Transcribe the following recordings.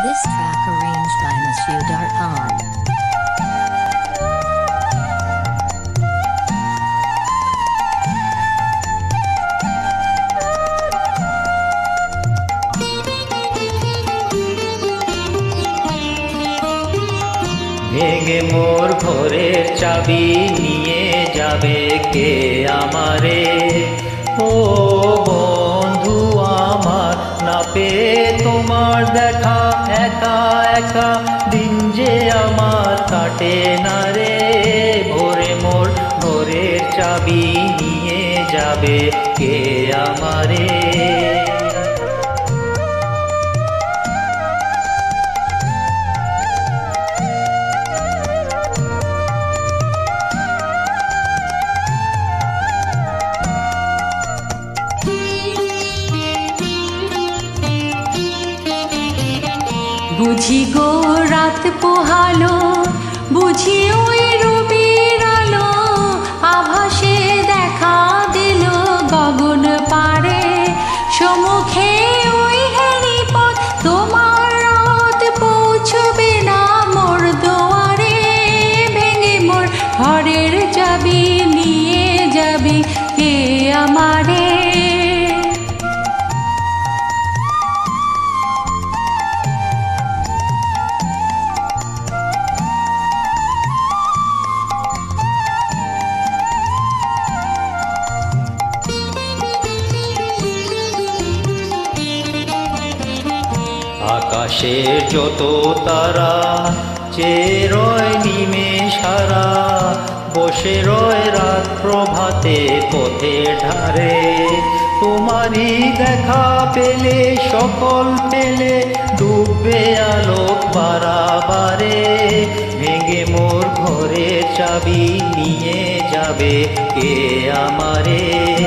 This track arranged by Monsieur Darpan. ভেঙে মোর ঘরের চাবি নিয়ে যাবে কে আমারে? ও বন্ধু আমার, না পেয়ে তোমার দেখা, একা একা দিন যে আমার কাটে না রে। ভোরে মোর ঘরের চাবি নিয়ে যাবে কে আমারে? বুঝি গো রাত পোহালো, বুঝি ওই রবির আলো, আভাসে দেখা দিল গগন পারে। সম্মুখে ওই হেরি পথ, তোমার রাত পৌঁছবে না মোর দুয়ারে। ভেঙে মোর ঘরের চাবি নিয়ে যাবি কে আমারে? আকাশের যত তারা চেয়ে রয় নিমেষারা, বসে রয় রাত প্রভাতে পথের ধারে। তোমারই দেখা পেলে সকল পেলে ডুববে আলোক বারাবারে। ভেঙে মোর ঘরের চাবি নিয়ে যাবে কে আমারে?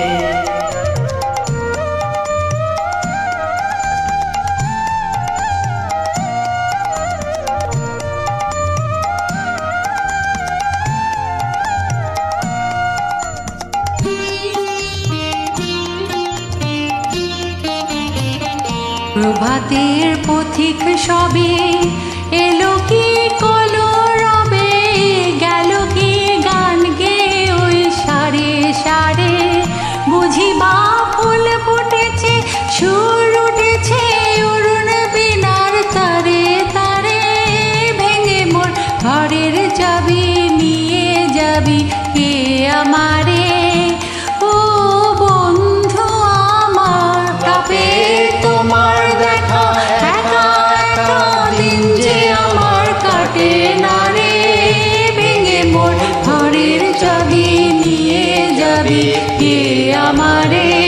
প্রভাতের পথিক সবে এলো কি কলরবে, গেল কি গান গে ওই সারে সারে। বুঝি বা ফুল ফুটেছে, সুর উঠেছে অরুণ বীণার তারে তারে। ভেঙে মোর ঘরের চাবি নিয়ে যাবি কে আমারে? ও বন্ধু আমার, কাপে তোমার দেখা, একা একা দিন যে আমার কাটে না রে। ভেঙে মোর ঘরের চাবি নিয়ে যাবি কে আমারে?